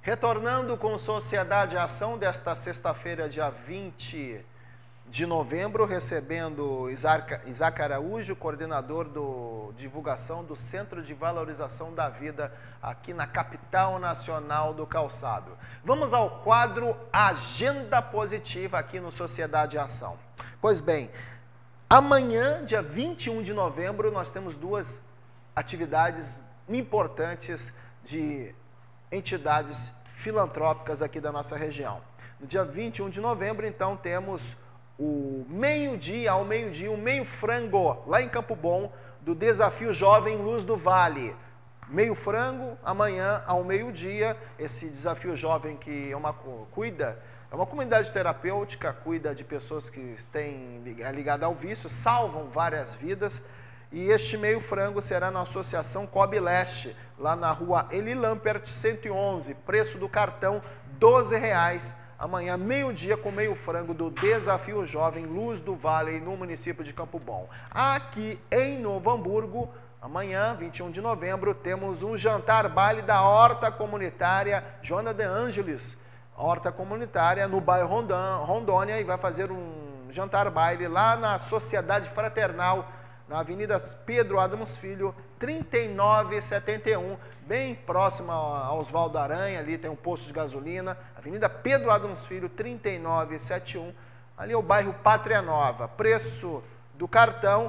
Retornando com Sociedade Ação desta sexta-feira, dia 20 de novembro, recebendo Isaac Araújo, coordenador do divulgação do Centro de Valorização da Vida aqui na capital nacional do calçado. Vamos ao quadro Agenda Positiva aqui no Sociedade Ação. Pois bem, amanhã, dia 21 de novembro, nós temos duas atividades importantes de entidades filantrópicas aqui da nossa região. No dia 21 de novembro, então, temos o ao meio-dia, o meio frango, lá em Campo Bom, do Desafio Jovem Luz do Vale. Meio frango, amanhã ao meio-dia, esse Desafio Jovem que é uma comunidade terapêutica, cuida de pessoas que têm ligada ao vício, salvam várias vidas. E este meio frango será na Associação Cobb Leste, lá na rua Eli Lampert 111, preço do cartão R$12. Amanhã, meio-dia, com meio frango do Desafio Jovem Luz do Vale, no município de Campo Bom. Aqui em Novo Hamburgo, amanhã, 21 de novembro, temos um jantar baile da Horta Comunitária Joana de Ângeles, Horta Comunitária, no bairro Rondônia, e vai fazer um jantar baile lá na Sociedade Fraternal, na Avenida Pedro Adams Filho, 3971, bem próximo a Oswaldo Aranha, ali tem um posto de gasolina, Avenida Pedro Adams Filho, 3971, ali é o bairro Pátria Nova, preço do cartão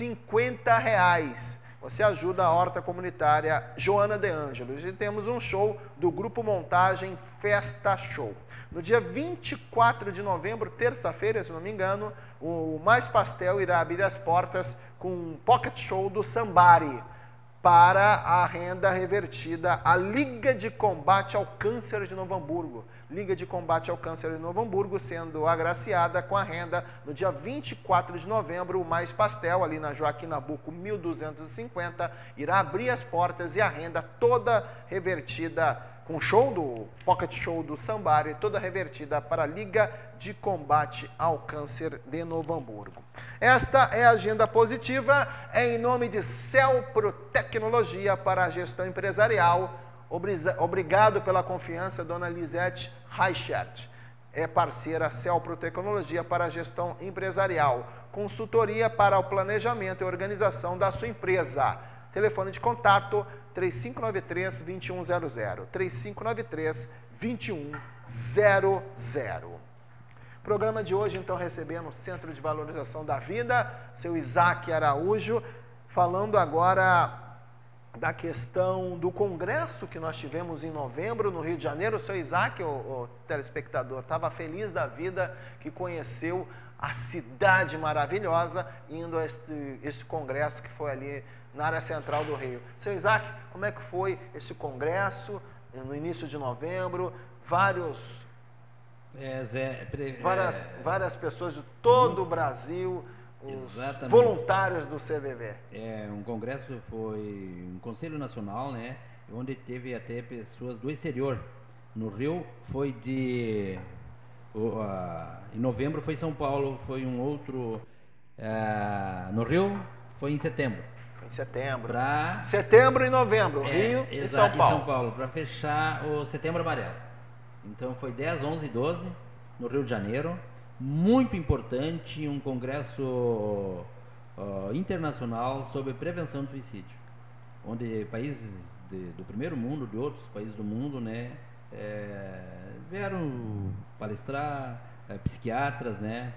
R$50. Você ajuda a Horta Comunitária Joana de Ângeles. E temos um show do Grupo Montagem Festa Show. No dia 24 de novembro, terça-feira, se não me engano, o Mais Pastel irá abrir as portas com um pocket show do Sambari para a renda revertida à Liga de Combate ao Câncer de Novo Hamburgo. Liga de Combate ao Câncer de Novo Hamburgo sendo agraciada com a renda no dia 24 de novembro. O Mais Pastel, ali na Joaquim Nabuco 1250, irá abrir as portas e a renda toda revertida com show do Pocket Show do Sambari, toda revertida para a Liga de Combate ao Câncer de Novo Hamburgo. Esta é a agenda positiva, em nome de Celpro Tecnologia para a Gestão Empresarial. Obrigado pela confiança, dona Lisete Reichert. É parceira Celpro Tecnologia para a Gestão Empresarial. Consultoria para o planejamento e organização da sua empresa. Telefone de contato 3593-2100, 3593-2100. Programa de hoje, então, recebendo o Centro de Valorização da Vida, seu Isaac Araújo, falando agora da questão do congresso que nós tivemos em novembro no Rio de Janeiro. O seu Isaac, o telespectador, estava feliz da vida que conheceu a cidade maravilhosa indo a este congresso que foi ali na área central do Rio. Seu Isaac, como é que foi esse congresso no início de novembro? Várias pessoas de todo o Brasil, os voluntários do CVV. Um congresso, foi um Conselho Nacional, né, onde teve até pessoas do exterior. No Rio foi em novembro foi São Paulo, foi um outro, no Rio foi em setembro. Em setembro. Setembro e novembro, Rio e São Paulo. E São Paulo, para fechar o Setembro Amarelo. Então foi 10, 11 e 12 no Rio de Janeiro. Muito importante, um congresso internacional sobre prevenção do suicídio, onde países do primeiro mundo, de outros países do mundo, né, vieram palestrar, psiquiatras, né,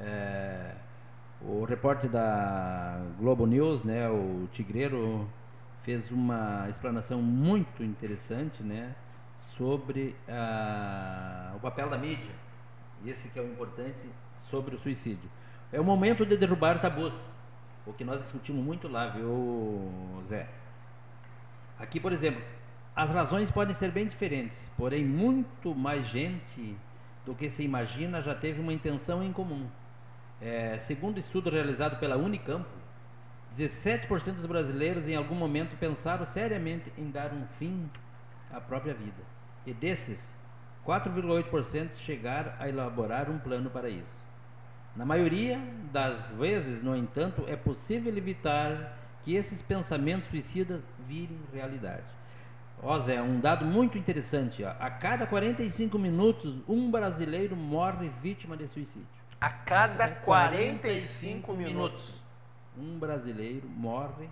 o repórter da Globo News, né, o Tigreiro, fez uma explanação muito interessante, né, sobre o papel da mídia, esse que é o importante, sobre o suicídio. É o momento de derrubar tabus, o que nós discutimos muito lá, viu, Zé? Aqui, por exemplo, as razões podem ser bem diferentes, porém muito mais gente do que se imagina já teve uma intenção em comum. Segundo estudo realizado pela Unicamp, 17% dos brasileiros em algum momento pensaram seriamente em dar um fim à própria vida. E desses, 4,8% chegaram a elaborar um plano para isso. Na maioria das vezes, no entanto, é possível evitar que esses pensamentos suicidas virem realidade. Ó, Zé, um dado muito interessante. Ó. A cada 45 minutos, um brasileiro morre vítima de suicídio. A cada 45 minutos. Um brasileiro morre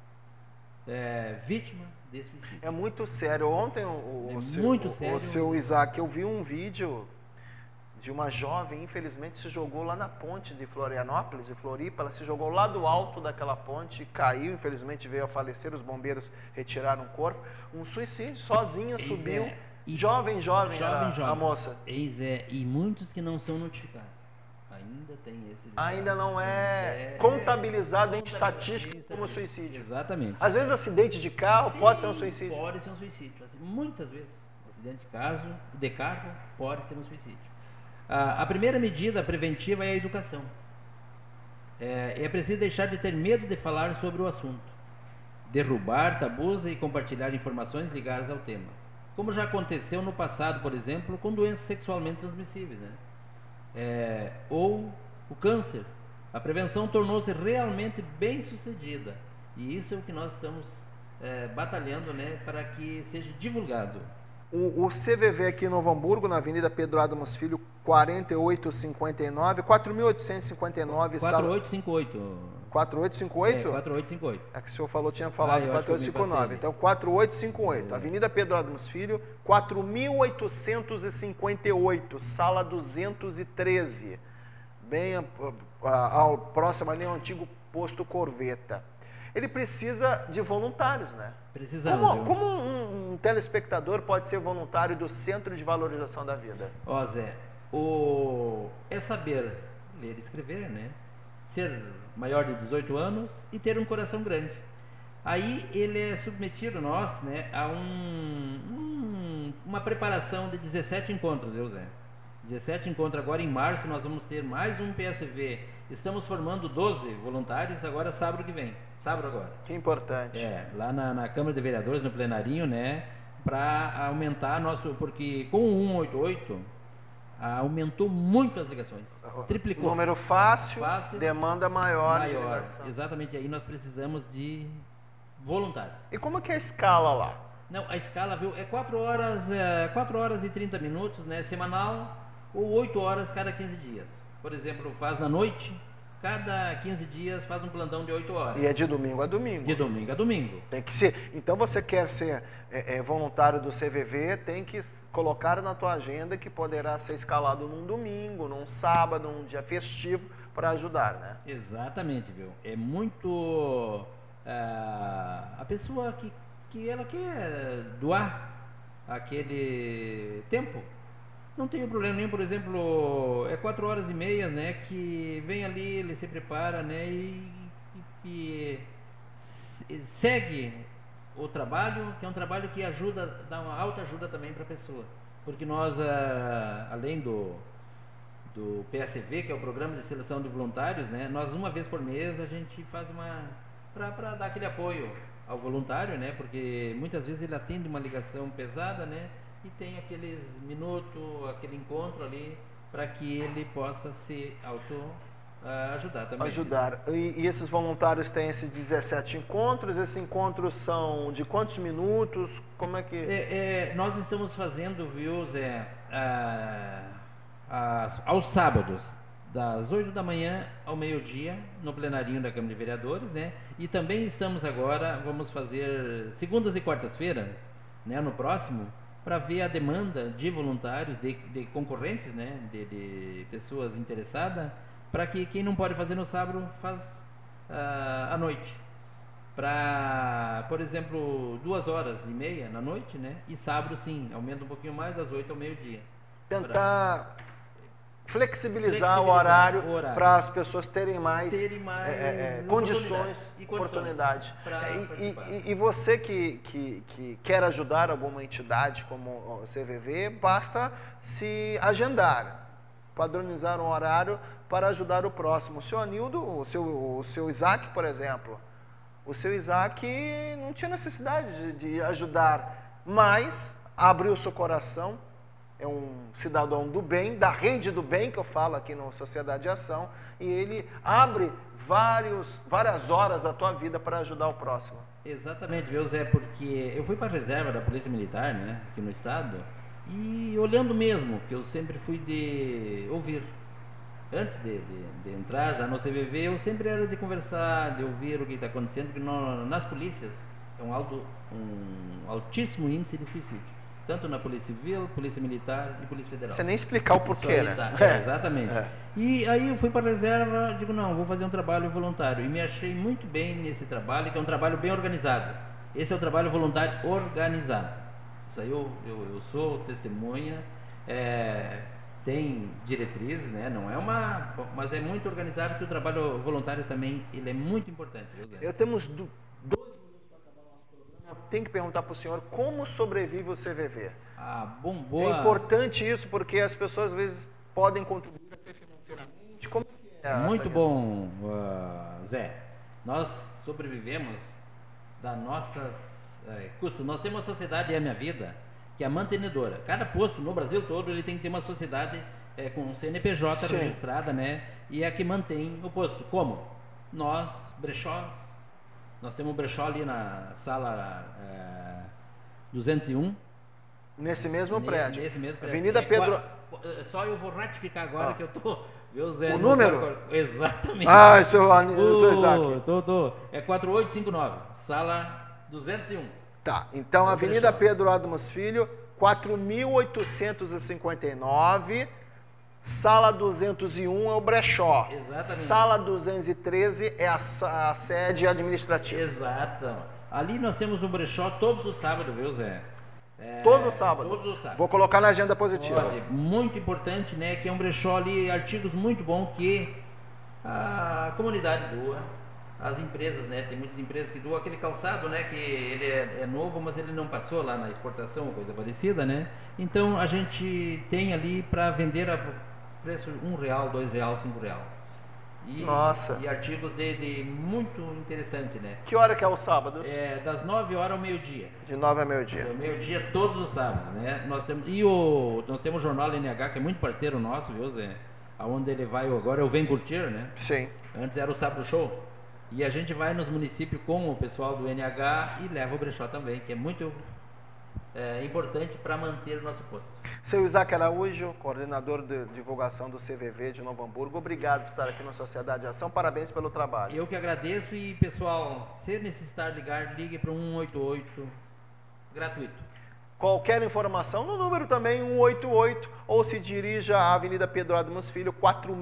vítima de suicídio. É muito sério. Ontem, o seu Isaac, eu vi um vídeo de uma jovem, infelizmente, se jogou lá na ponte de Florianópolis, de Floripa. Ela se jogou lá do alto daquela ponte, caiu, infelizmente veio a falecer, os bombeiros retiraram o corpo. Um suicídio, sozinha subiu. Jovem a moça. E muitos que não são notificados. Ainda tem esse... Ainda não é contabilizado em estatística como suicídio. Exatamente. Às vezes acidente de carro pode ser um suicídio. Pode ser um suicídio. Muitas vezes, acidente de carro pode ser um suicídio. A primeira medida preventiva é a educação. É preciso deixar de ter medo de falar sobre o assunto, derrubar tabus e compartilhar informações ligadas ao tema. Como já aconteceu no passado, por exemplo, com doenças sexualmente transmissíveis, né? Ou o câncer. A prevenção tornou-se realmente bem sucedida. E isso é o que nós estamos batalhando, né, para que seja divulgado. O CVV aqui em Novo Hamburgo, na Avenida Pedro Adamos Filho, 4859, 4859, 4858. 4858? 4858. É que o senhor falou, tinha falado 4859. Então, 4858. Avenida Pedro Adamos Filho, 4858, sala 213. Bem ao próximo ali, ao antigo posto Corveta. Ele precisa de voluntários, né? Precisamos. Como um telespectador pode ser voluntário do Centro de Valorização da Vida? Ó, Zé, é saber ler e escrever, né? Ser maior de 18 anos e ter um coração grande. Aí ele é submetido, nós, né, a uma preparação de 17 encontros, Zé. 17 encontros. Agora em março nós vamos ter mais um PSV. Estamos formando 12 voluntários agora sábado que vem. Sábado agora. Que importante. Lá na Câmara de Vereadores, no plenarinho, né? Para aumentar porque com o 188 aumentou muito as ligações. Triplicou. Número fácil, demanda maior. Exatamente. Aí nós precisamos de voluntários. E como que é a escala lá? Não, a escala, viu, é 4 horas e 30 minutos, né? Semanal, ou 8 horas cada 15 dias. Por exemplo, faz na noite, cada 15 dias faz um plantão de 8 horas. E é de domingo a domingo. De domingo a domingo. Tem que ser. Então você quer ser voluntário do CVV, tem que colocar na tua agenda que poderá ser escalado num domingo, num sábado, num dia festivo, para ajudar, né? Exatamente, viu? É muito... a pessoa que ela quer doar aquele tempo, não tem problema nenhum. Por exemplo, 4 horas e meia, né, que vem ali, ele se prepara, né, e segue o trabalho, que é um trabalho que ajuda, dá uma autoajuda também para a pessoa, porque nós, além do PSV, que é o Programa de Seleção de Voluntários, né, nós uma vez por mês a gente faz para dar aquele apoio ao voluntário, né, porque muitas vezes ele atende uma ligação pesada, né, e tem aqueles minutos, aquele encontro ali, para que ele possa se ajudar também. Ajudar. E esses voluntários têm esses 17 encontros? Esses encontros são de quantos minutos? Como é que... nós estamos fazendo, viu, Zé, aos sábados, das 8 da manhã ao meio-dia, no plenarinho da Câmara de Vereadores, né? E também estamos agora, vamos fazer segundas e quartas-feiras, né, no próximo, para ver a demanda de voluntários, de concorrentes, né, de pessoas interessadas, para que quem não pode fazer no sábado, faz à noite. Para, por exemplo, 2h30 na noite, né? E sábado, sim, aumenta um pouquinho mais, das 8 ao meio-dia. Tentar flexibilizar o horário para as pessoas terem mais condições e oportunidade. E você que quer ajudar alguma entidade como o CVV, basta se agendar, padronizar um horário para ajudar o próximo. O seu Anildo, o seu Isaac, por exemplo, o seu Isaac não tinha necessidade de ajudar, mas abriu seu coração. É um cidadão do bem, da rede do bem, que eu falo aqui no Sociedade de Ação, e ele abre várias horas da tua vida para ajudar o próximo. Exatamente, viu, Zé? Porque eu fui para a reserva da Polícia Militar, né, aqui no estado, e olhando mesmo, que eu sempre fui de ouvir. Antes de entrar já no CVV, eu sempre era de conversar, de ouvir o que está acontecendo, porque nas polícias é um altíssimo índice de suicídio. Tanto na Polícia Civil, Polícia Militar e Polícia Federal. Você nem explicar o porquê, né? Tá, exatamente. E aí eu fui para a reserva, digo, não, vou fazer um trabalho voluntário. E me achei muito bem nesse trabalho, que é um trabalho bem organizado. Esse é o trabalho voluntário organizado. Isso aí eu sou testemunha. Tem diretrizes, né? Não é mas é muito organizado, que o trabalho voluntário também ele é muito importante. Eu temos 2 minutos para acabar o nosso programa. Eu tenho que perguntar para o senhor como sobrevive o CVV. Boa. É importante isso porque as pessoas às vezes podem contribuir até financeiramente. Como que é? Muito bom, Zé. Nós sobrevivemos das nossas custos. Nós temos uma sociedade, É a Minha Vida, que é a mantenedora. Cada posto no Brasil todo ele tem que ter uma sociedade com CNPJ Sim. registrada, né? E é a que mantém o posto. Como? Nós, brechós, nós temos um brechó ali na sala 201. Nesse mesmo prédio. Nesse mesmo prédio. Avenida Pedro... Só eu vou ratificar agora que eu tô... Viu, Zé? O número? Exatamente. Seu Isaac. É 4859, sala 201. Tá, então Avenida Pedro Adamos Filho, 4.859, sala 201 é o brechó. Exatamente. Sala 213 é a sede administrativa. Exato. Ali nós temos um brechó todos os sábados, viu, Zé? Todo sábado? Todos os sábados. Vou colocar na agenda positiva. Pode. Muito importante, né, que é um brechó ali, artigos muito bons que a comunidade doa. As empresas, né? Tem muitas empresas que doam aquele calçado, né? Que ele é novo, mas ele não passou lá na exportação, coisa parecida, né? Então a gente tem ali para vender a preço R$1, R$2, R$5. Nossa! E artigos de muito interessante, né? Que hora que é o sábado? Das 9 horas ao meio-dia. De 9 a meio-dia. Meio-dia todos os sábados, né? Nós temos o jornal NH, que é muito parceiro nosso, viu, Zé? Aonde ele vai agora, eu Vem Curtir, né? Sim. Antes era o Sábado Show. E a gente vai nos municípios com o pessoal do NH e leva o brechó também, que é muito importante para manter o nosso posto. Seu Isaac Araújo, coordenador de divulgação do CVV de Novo Hamburgo, obrigado por estar aqui na Sociedade de Ação, parabéns pelo trabalho. Eu que agradeço e, pessoal, se necessitar ligar, ligue para o 188, gratuito. Qualquer informação no número também 188 ou se dirija à Avenida Pedro Adamos Filho,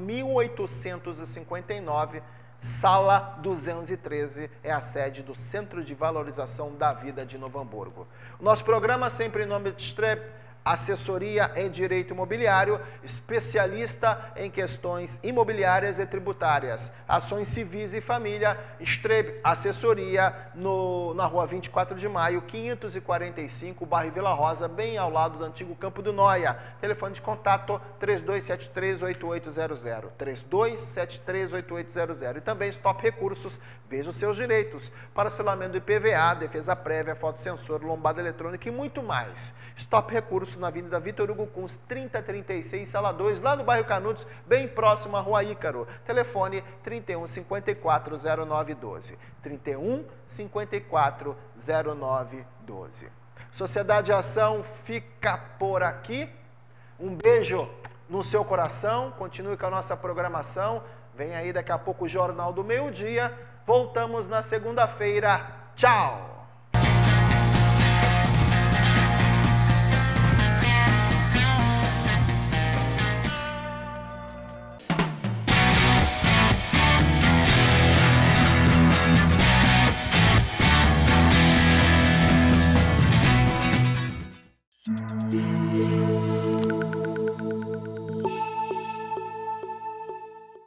4.859, Sala 213 é a sede do Centro de Valorização da Vida de Novo Hamburgo. O nosso programa sempre em nome de Streb, assessoria em direito imobiliário, especialista em questões imobiliárias e tributárias, ações civis e família. Streb Assessoria, na rua 24 de maio, 545, bairro Vila Rosa, bem ao lado do antigo Campo do Noia. Telefone de contato 3273-8800, 3273-8800. E também Stop Recursos, veja os seus direitos, parcelamento do IPVA, defesa prévia, fotossensor, lombada eletrônica e muito mais. Stop Recursos na Avenida Vitor Hugo Kunz, 3036, sala 2, lá no bairro Canudos, bem próximo à Rua Ícaro. Telefone 3154-0912. 3154-0912. Sociedade de Ação fica por aqui. Um beijo no seu coração. Continue com a nossa programação. Vem aí daqui a pouco o Jornal do Meio-Dia. Voltamos na segunda-feira. Tchau! Yeah.